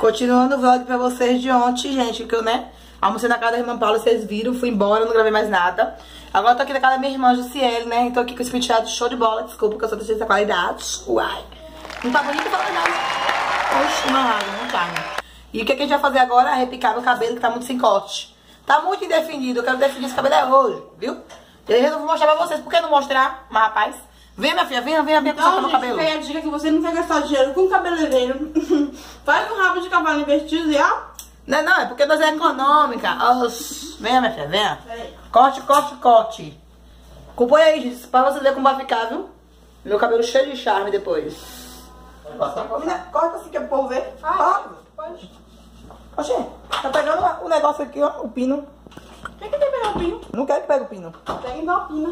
Continuando o vlog pra vocês de ontem, gente, que eu, né, almocei na casa da irmã Paula, vocês viram, fui embora, não gravei mais nada. Agora eu tô aqui na casa da minha irmã Jussiele, né, tô aqui com esse penteado show de bola, desculpa que eu sou dessa qualidade. Uai, não tá bonito pra nada. Oxe, não arrasa, não tá, né? E o que a gente vai fazer agora é repicar meu cabelo, que tá muito sem corte. Tá muito indefinido, eu quero definir esse cabelo hoje, viu? Eu resolvi mostrar pra vocês, por que não mostrar? Mas rapaz, vem minha filha, vem com meu cabelo. Fica aí a dica que você não quer gastar dinheiro com cabeleireiro. Faz um rabo de cavalo investido e ó. Não, é porque nós é econômica. Oxi, venha minha filha, venha. Corte. Compõe aí, gente, pra você ver como vai ficar, viu? Meu cabelo cheio de charme depois. Corta assim que é pro povo ver. Pode. Oxê, tá pegando o negócio aqui, ó, o pino. Quem que quer pegar o pino? Não quero que pegue o pino. Pega então a pina.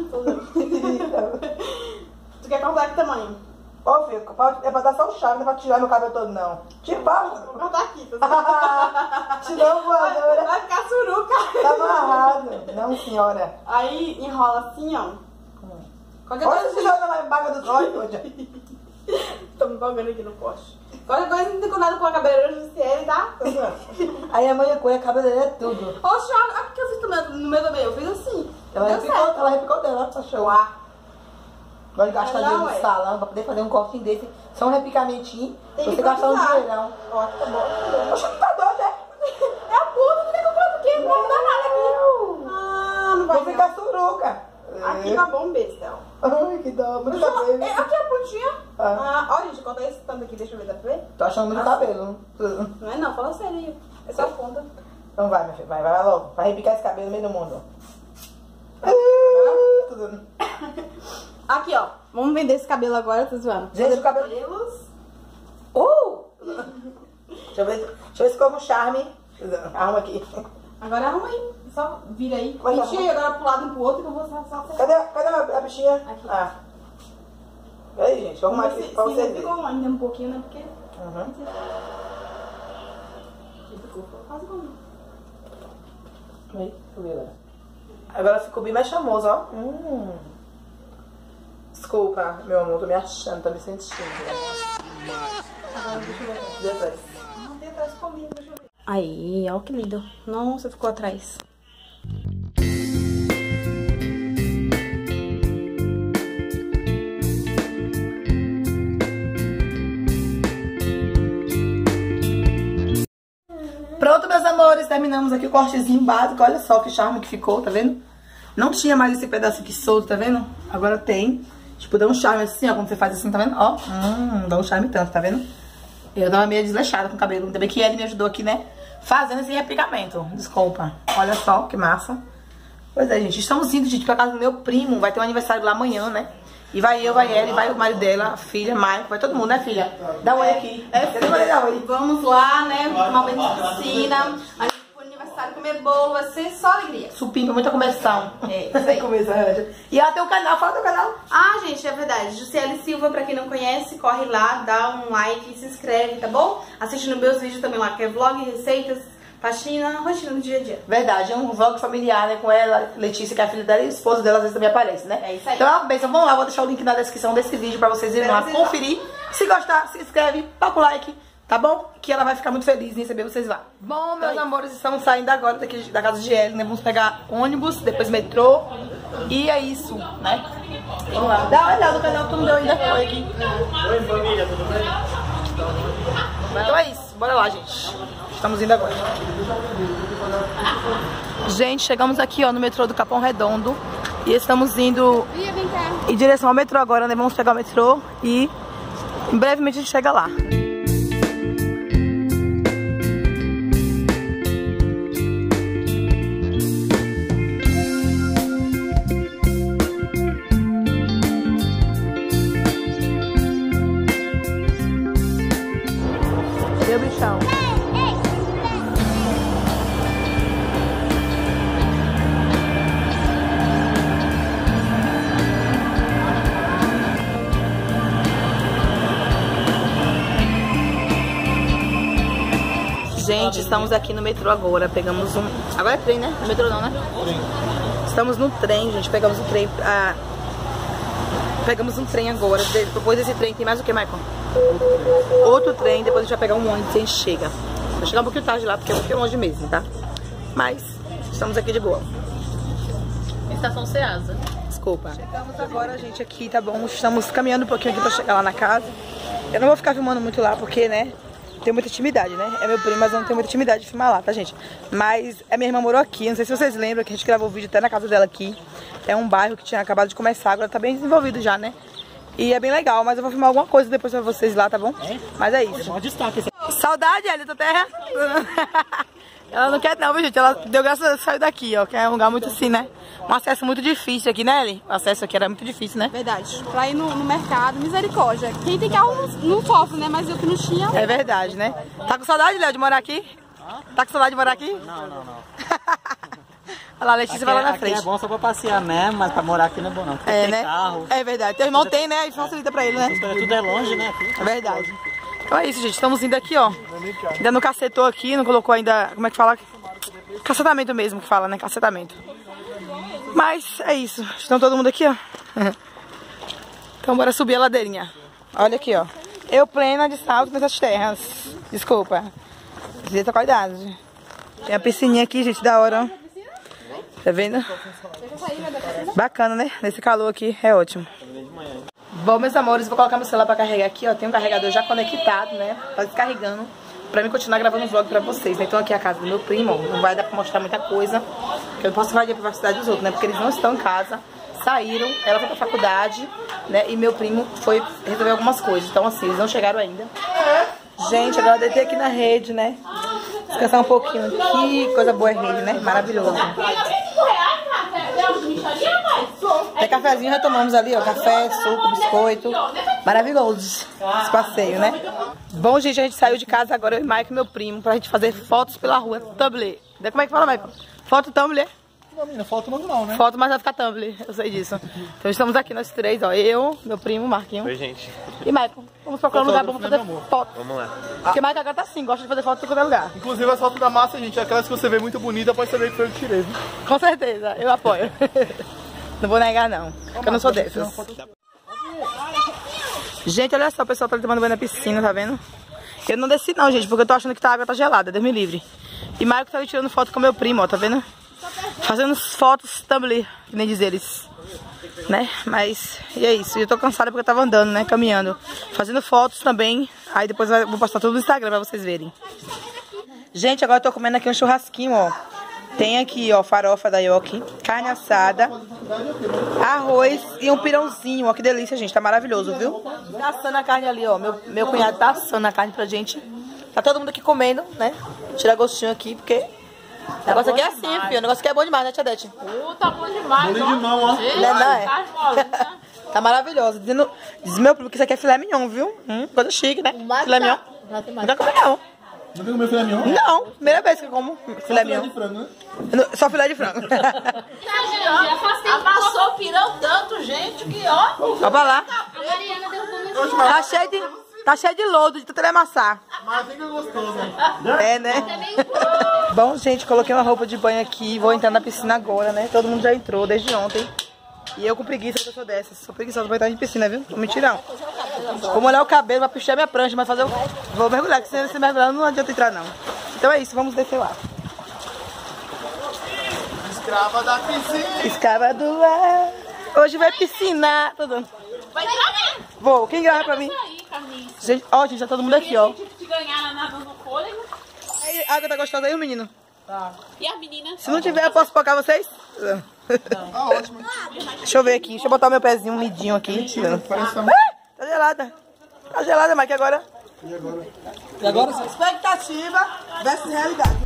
Tu quer cortar que tamanho? Ô, filho, é pra dar só o charme, não é pra tirar meu cabelo todo, não. Tira, Vou cortar aqui. Tá tirou voadora. Vai ficar suruca. Tá amarrado. Não, senhora. Aí enrola assim, ó. Qualquer Olha coisa se joga na baga dos olhos. Tô me empolgando aqui no poste. Qualquer coisa não tem cuidado com a cabeleireira Jussiele, tá? Aí a mãe coisa, a cabeleira é tudo. Oxe, olha o que eu fiz no meu também. Eu fiz assim. Ela repicou dela, achou. Gosto de gastar dinheiro no salão pra poder fazer um cortinho desse. Só um repicamentinho. Você gastar um dinheirão. Ó, tá bom. Oxe, tá doido, é? É a puta, não tem que comprar porque não vai dar nada aqui. Ah, não vai. Vou ficar suruca. Aqui tá bom, besta. Ai, que dó, muito cabelo. Aqui é a pontinha. Olha, gente, corta esse tanto aqui, deixa eu ver, dá pra ver? Tô achando muito cabelo. Não é não, fala sério. É só a ponta. Então vai, minha filha, vai logo. Vai repicar esse cabelo no meio do mundo. Aqui, ó. Vamos vender esse cabelo agora, tá zoando? Gente, o cabelo. Deixa eu ver se ficou com charme. Arruma aqui. Agora arruma aí. Só vira aí. Mas Enche aí agora pro lado e pro outro que eu vou só... Cadê a bichinha? Aqui. Peraí, gente, vou arrumar aqui pra vocês verem. Ficou ainda um pouquinho, né? Porque... Ficou quase como... Aí, deixa eu ver agora. Agora ficou bem mais chamoso, ó. Desculpa, meu amor, tô me achando, tô me sentindo. Agora deixa eu ver aqui. Depois. Não tem atrás comigo, deixa eu ver. Aí, ó que lindo. Nossa, ficou atrás. Pronto, meus amores, terminamos aqui o cortezinho básico. Olha só que charme que ficou, tá vendo? Não tinha mais esse pedaço aqui solto, tá vendo? Agora tem. Tipo, dá um charme assim, ó, quando você faz assim, tá vendo? Ó, dá um charme tanto, tá vendo? Eu tava meio desleixada com o cabelo. Ainda bem que ele me ajudou aqui, né? Fazendo esse repicamento. Desculpa. Olha só, que massa. Pois é, gente. Estamos indo, gente, pra casa do meu primo. Vai ter um aniversário lá amanhã, né? E vai eu, vai ela, e vai o marido dela, a filha, Maico, vai todo mundo, né, filha? Dá um oi aqui. Vamos lá, né? Tomar banho de piscina. A gente foi no aniversário comer bolo, vai ser só alegria. Supimpa, muita conversão. É, isso aí. E ela tem um canal, fala do canal. Ah, gente, é verdade. Jussiele Silva, pra quem não conhece, corre lá, dá um like e se inscreve, tá bom? Assiste nos meus vídeos também lá, que é vlog, receitas, faxina, rotina do dia a dia. Verdade, é um vlog familiar, né? Com ela, Letícia, que é a filha dela, e o esposo dela às vezes também aparece, né? É isso aí. Então é uma bênção. Vamos lá, vou deixar o link na descrição desse vídeo pra vocês irem lá conferir. Se gostar, se inscreve, toca o like, tá bom? Que ela vai ficar muito feliz em receber vocês lá. Bom, meus amores, estamos saindo agora daqui da casa de Ellen, né? Vamos pegar ônibus, depois metrô. E é isso, né? Vamos lá. Dá uma olhada no canal, tu não deu ainda. Oi aqui. Oi, família, tudo bem? Então é isso, bora lá, gente. Estamos indo agora. Gente, chegamos aqui, ó, no metrô do Capão Redondo. E estamos indo em direção ao metrô agora, né? Vamos pegar o metrô e brevemente a gente chega lá. Cadê o bichão? Gente, estamos aqui no metrô agora. Pegamos um... Agora é trem, né? No metrô não, né? Estamos no trem, gente. Pegamos um trem... Pegamos um trem agora. Depois desse trem tem mais o que, Michael? Outro trem. Depois a gente vai pegar um ônibus e a gente chega. Vou chegar um pouquinho tarde lá, porque é um pouquinho longe mesmo, tá? Mas estamos aqui de boa. Estação Ceasa. Desculpa. Chegamos agora, gente, aqui, tá bom? Estamos caminhando um pouquinho aqui pra chegar lá na casa. Eu não vou ficar filmando muito lá, porque, né, tenho muita intimidade, né? É meu primo, mas eu não tenho muita intimidade de filmar lá, tá, gente? Mas a minha irmã morou aqui, não sei se vocês lembram que a gente gravou o vídeo até na casa dela aqui. É um bairro que tinha acabado de começar, agora tá bem desenvolvido já, né? E é bem legal, mas eu vou filmar alguma coisa depois pra vocês lá, tá bom? É? Mas é isso. Bom destaque esse. Saudade, Elia, da terra. Ela não quer não, viu, gente? Ela deu graças a saiu daqui, ó, que é um lugar muito assim, né? Um acesso muito difícil aqui, né, Eli? O acesso aqui era muito difícil, né? Verdade. Pra ir no mercado, misericórdia. Quem tem carro não sofre, né? Mas eu que não tinha. É verdade, né? Tá com saudade, Léo, de morar aqui? Tá com saudade de morar aqui? Não. Olha lá, a Letícia vai lá na frente. É bom só pra passear mesmo, mas pra morar aqui não é bom não. Porque tem né? carro. É verdade. Teu irmão tem, né? Aí facilita pra ele, né? Tudo é longe, né? Aqui. É verdade. Então é isso, gente. Estamos indo aqui, ó. Ainda não cacetou aqui, não colocou ainda... Como é que fala? Cacetamento mesmo que fala, né? Cacetamento. Mas é isso. Estão todo mundo aqui, ó. Então bora subir a ladeirinha. Olha aqui, ó. Eu plena de salto nessas terras. Desculpa. Precisa ter cuidado, gente. Tem a piscininha aqui, gente, da hora, ó. Tá vendo? Bacana, né? Nesse calor aqui, é ótimo. Bom, meus amores, vou colocar meu celular pra carregar aqui, ó. Tem um carregador já conectado, né? Tá descarregando. Pra mim continuar gravando um vlog pra vocês, né? Então aqui é a casa do meu primo, ó. Não vai dar pra mostrar muita coisa, porque eu não posso invadir a privacidade dos outros, né? Porque eles não estão em casa, saíram, ela foi pra faculdade, né? E meu primo foi resolver algumas coisas. Então assim, eles não chegaram ainda. Gente, agora eu deitei aqui na rede, né? Descansar um pouquinho aqui, coisa boa é rede, né? Maravilhoso. Até cafezinho já tomamos ali, ó. Café, suco, biscoito. Maravilhoso esse passeio, né? Bom, gente, a gente saiu de casa agora, eu e Michael, meu primo, pra gente fazer fotos pela rua. Tumblr. Como é que fala, Michael? Foto Tumblr? Não, menina, foto normal, né? Foto, mas vai ficar Tumblr, eu sei disso. Então estamos aqui nós três, ó. Eu, meu primo, Marquinhos. Oi, gente. E Michael. Vamos procurar um lugar bom pra fazer foto. Vamos lá. Porque Michael agora tá assim, gosta de fazer foto em qualquer lugar. Inclusive as fotos da massa, gente, aquelas que você vê muito bonita, pode saber que foi eu que tirei, viu? Com certeza, eu apoio. Não vou negar, não. Porque eu não sou dessas. Gente, olha só, o pessoal tá tomando banho na piscina, tá vendo? Eu não desci não, gente, porque eu tô achando que a água tá gelada, Deus me livre. E Michael tá ali tirando foto com meu primo, ó, tá vendo? Fazendo fotos Tumblr, que nem diz eles, né? Mas, e é isso. Eu tô cansada porque eu tava andando, né? Caminhando. Fazendo fotos também. Aí depois eu vou postar tudo no Instagram pra vocês verem. Gente, agora eu tô comendo aqui um churrasquinho, ó. Tem aqui, ó, farofa da Yoki, carne assada, arroz e um pirãozinho, ó. Que delícia, gente. Tá maravilhoso, viu? Tá assando a carne ali, ó. Meu cunhado tá assando a carne pra gente. Tá todo mundo aqui comendo, né? Tirar gostinho aqui, porque... O negócio aqui é assim, filho. O negócio aqui é bom demais, né, Tia Dete? Tá bom demais, Bolinho de mão, ó. Não é? Tá maravilhoso. Diz meu primo que isso aqui é filé mignon, viu? Coisa chique, né? Filé mignon. Nunca comi, não. Nunca comeu filé mignon? Não, primeira vez que eu como filé mignon. de frango, né? Só filé de frango. Amassou o pirão tanto, gente, que ó. Ó pra lá. Tá cheio de lodo, de tanto ele amassar. Mas fica gostoso. É, né? Bom, gente, coloquei uma roupa de banho aqui. Vou entrar na piscina agora, né? Todo mundo já entrou desde ontem. E eu com preguiça, que eu sou dessas. Sou preguiçosa pra entrar em piscina, viu? Não mentira, não. Vou molhar o cabelo, vai puxar minha prancha, mas fazer o... Vou mergulhar, que se mergulhar não adianta entrar, não. Então é isso, vamos descer lá. Escrava da piscina. Escrava do ar. Hoje vai piscina. Tô dando. Vai gravar. Vou, quem grava pra mim? Gente, ó, gente, tá todo mundo aqui, ó. De ganhar nada no fôlego. Aí, a água tá gostosa aí, o menino? Tá. E as meninas? Se não tiver, eu posso focar vocês? Ah, ótimo. Deixa eu ver aqui, deixa eu botar o meu pezinho umidinho aqui. Parece Tá gelada. Tá gelada, Mike, agora? E agora? Expectativa versus realidade.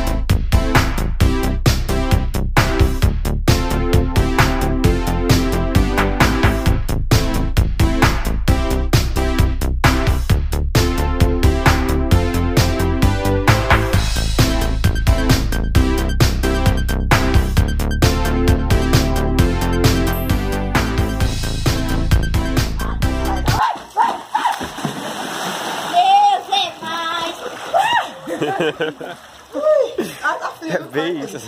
É bem isso.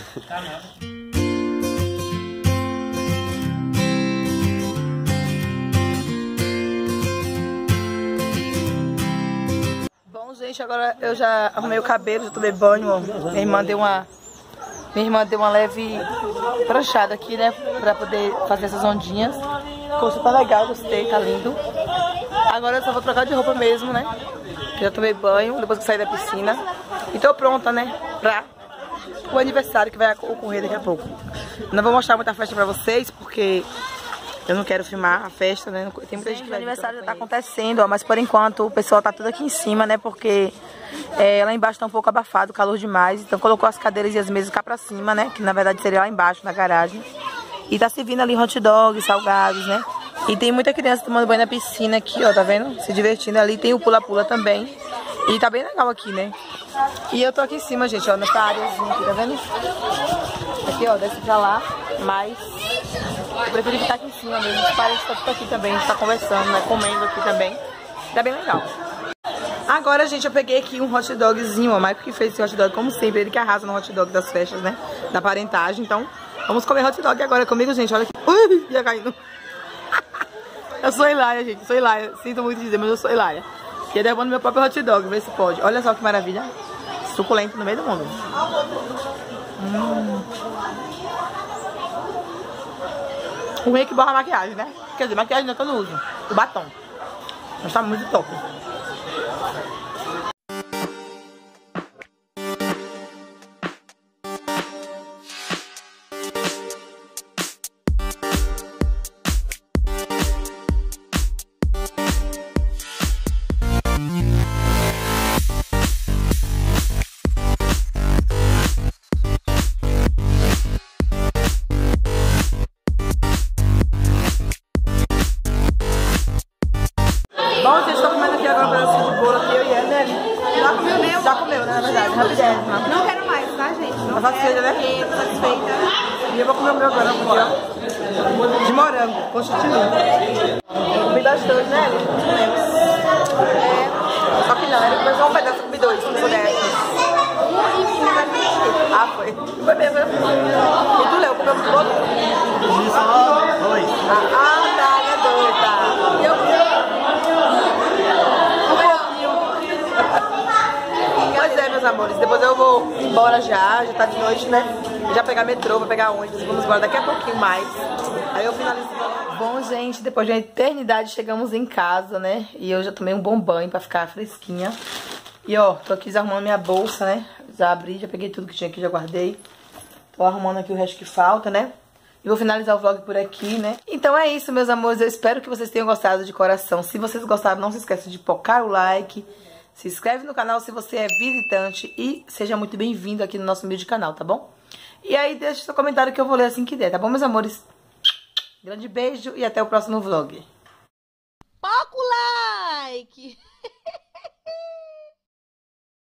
Bom, gente, Gente, agora eu já arrumei o cabelo, já tomei banho, ó. Minha irmã deu uma leve pranchada aqui, né? Pra poder fazer essas ondinhas. Ficou super legal, gostei, tá lindo. Agora eu só vou trocar de roupa mesmo, né? Já tomei banho, depois que saí da piscina. E tô pronta, né? Pra o aniversário que vai ocorrer daqui a pouco. Não vou mostrar muita festa pra vocês, porque eu não quero filmar a festa, né? Tem muita gente que vai. O aniversário já tá acontecendo, ó, mas por enquanto o pessoal tá tudo aqui em cima, né? Porque lá embaixo tá um pouco abafado, calor demais. Então colocou as cadeiras e as mesas cá pra cima, né? Que na verdade seria lá embaixo, na garagem. E tá servindo ali hot dogs, salgados, né? E tem muita criança tomando banho na piscina aqui, ó, tá vendo? Se divertindo ali. Tem o pula-pula também. E tá bem legal aqui, né? E eu tô aqui em cima, gente, ó, nessa áreazinha aqui, tá vendo? Aqui, ó, desce pra lá, mas eu prefiro ficar aqui em cima mesmo. Os parentes estão tudo aqui também, a gente tá conversando, né? Comendo aqui também. Tá bem legal. Agora, gente, eu peguei aqui um hot dogzinho, ó. O Michael que fez esse hot dog, como sempre, ele que arrasa no hot dog das festas, né? Da parentagem. Então, vamos comer hot dog agora comigo, gente. Olha aqui. Ui, ia caindo. Eu sou Hilária, gente, sou Hilária. Sinto muito dizer, mas eu sou Hilária. E eu derrubando meu próprio hot dog, ver se pode. Olha só que maravilha. Suculento no meio do mundo. O ruim é que borra a maquiagem, né? Quer dizer, maquiagem não é que eu não uso. O batom. Mas tá muito top. Bom, vocês estão comendo aqui agora um pedacinho de bolo aqui, eu e ela, né? Já comeu meu? Já comeu, né, na verdade, rapidez, né? Não quero mais, tá, gente? Não Tá satisfeita, né? quero, tô satisfeita. E eu vou comer o meu agora, aqui, ó. De morango, com chantilly. Comi bastante, né, Eli? Só que não, ele comeu só um pedaço, eu comi dois, se pudesse. Ah, foi. Foi mesmo, né? E tu, Léo, comeu muito outro? Só dois. Tá, é doida. E eu Pois é, meus amores, depois eu vou embora já tá de noite, né? Já pegar metrô, vou pegar ônibus, vamos embora daqui a pouquinho mais. Aí eu finalizo. Bom, gente, depois de uma eternidade chegamos em casa, né? E eu já tomei um bom banho pra ficar fresquinha. E ó, tô aqui desarrumando minha bolsa, né? Já abri, já peguei tudo que tinha aqui, já guardei. Tô arrumando aqui o resto que falta, né? E vou finalizar o vlog por aqui, né? Então é isso, meus amores. Eu espero que vocês tenham gostado de coração. Se vocês gostaram, não se esqueça de pocar o like. Se inscreve no canal se você é visitante. E seja muito bem-vindo aqui no nosso humilde canal, tá bom? E aí deixa seu comentário que eu vou ler assim que der, tá bom, meus amores? Grande beijo e até o próximo vlog. Pouco like!